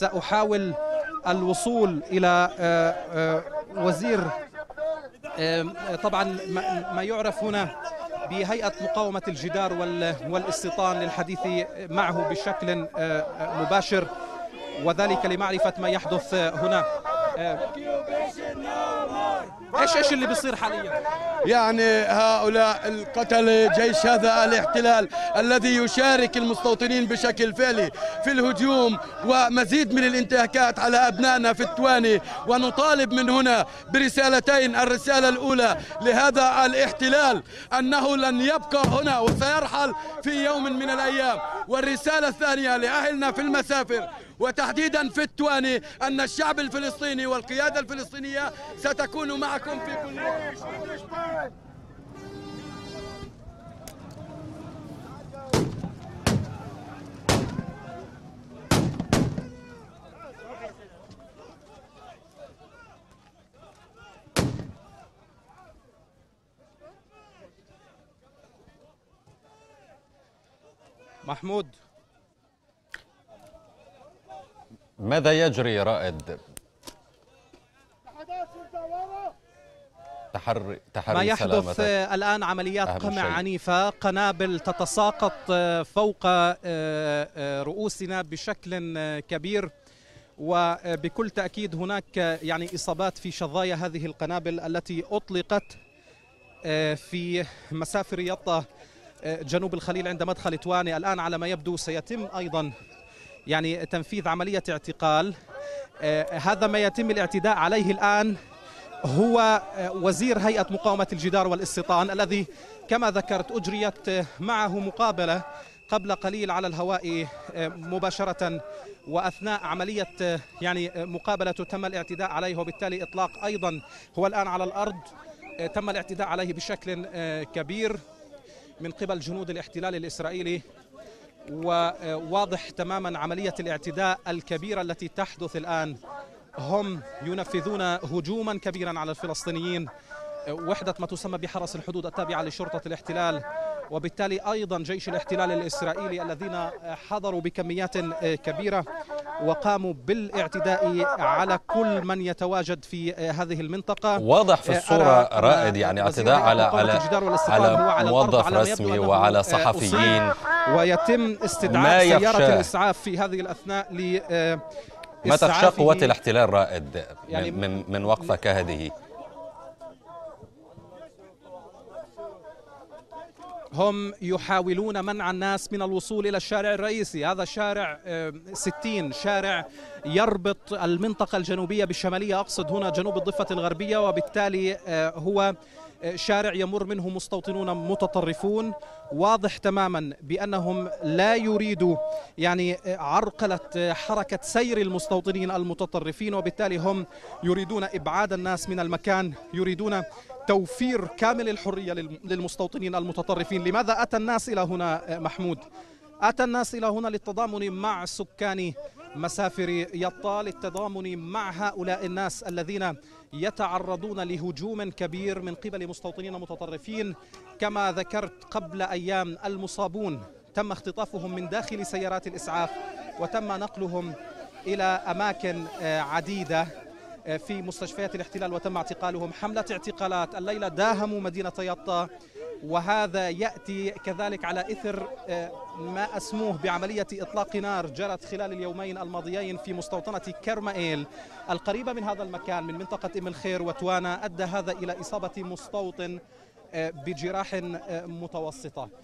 سأحاول الوصول إلى وزير طبعا ما يعرف هنا بهيئة مقاومة الجدار والاستيطان للحديث معه بشكل مباشر، وذلك لمعرفة ما يحدث هنا. ايش اللي بيصير حاليا؟ يعني هؤلاء القتلة جيش هذا الاحتلال الذي يشارك المستوطنين بشكل فعلي في الهجوم ومزيد من الانتهاكات على أبنائنا في التواني، ونطالب من هنا برسالتين. الرسالة الأولى لهذا الاحتلال أنه لن يبقى هنا وسيرحل في يوم من الأيام، والرسالة الثانية لأهلنا في المسافر وتحديدا في التواني أن الشعب الفلسطيني والقيادة الفلسطينية ستكون معكم في كل وقت. محمود، ماذا يجري رائد؟ ما يحدث الآن عمليات قمع عنيفة، قنابل تتساقط فوق رؤوسنا بشكل كبير، وبكل تأكيد هناك يعني إصابات في شظايا هذه القنابل التي أطلقت في مسافر يطا جنوب الخليل عند مدخل تواني. الآن على ما يبدو سيتم أيضا يعني تنفيذ عملية اعتقال. هذا ما يتم الاعتداء عليه الآن هو وزير هيئة مقاومة الجدار والاستيطان الذي كما ذكرت أجريت معه مقابلة قبل قليل على الهواء مباشرة، وأثناء عملية يعني مقابلة تم الاعتداء عليه، وبالتالي إطلاق أيضا هو الآن على الأرض تم الاعتداء عليه بشكل كبير من قبل جنود الاحتلال الإسرائيلي. وواضح تماما عملية الاعتداء الكبيرة التي تحدث الآن، هم ينفذون هجوما كبيرا على الفلسطينيين، وحدة ما تسمى بحرس الحدود التابعة لشرطة الاحتلال، وبالتالي أيضا جيش الاحتلال الإسرائيلي الذين حضروا بكميات كبيرة وقاموا بالاعتداء على كل من يتواجد في هذه المنطقة. واضح في الصورة رائد يعني اعتداء على موظف رسمي وعلى صحفيين، ويتم استدعاء سيارة الإسعاف في هذه الأثناء ما تخشى قوات الاحتلال رائد يعني من وقفة كهذه؟ هم يحاولون منع الناس من الوصول إلى الشارع الرئيسي. هذا شارع 60 شارع يربط المنطقة الجنوبية بالشمالية، أقصد هنا جنوب الضفة الغربية، وبالتالي هو شارع يمر منه مستوطنون متطرفون. واضح تماما بأنهم لا يريدوا يعني عرقلة حركة سير المستوطنين المتطرفين، وبالتالي هم يريدون إبعاد الناس من المكان، يريدون توفير كامل الحرية للمستوطنين المتطرفين. لماذا أتى الناس إلى هنا محمود؟ أتى الناس إلى هنا للتضامن مع سكان مسافر يطا، للتضامن مع هؤلاء الناس الذين يتعرضون لهجوم كبير من قبل مستوطنين متطرفين. كما ذكرت قبل أيام المصابون تم اختطافهم من داخل سيارات الإسعاف وتم نقلهم إلى أماكن عديدة في مستشفيات الاحتلال وتم اعتقالهم. حملة اعتقالات الليلة داهموا مدينة يطا، وهذا يأتي كذلك على إثر ما أسموه بعملية إطلاق نار جرت خلال اليومين الماضيين في مستوطنة كرمائيل القريبة من هذا المكان من منطقة أم الخير وتوانا. أدى هذا إلى إصابة مستوطن بجراح متوسطة.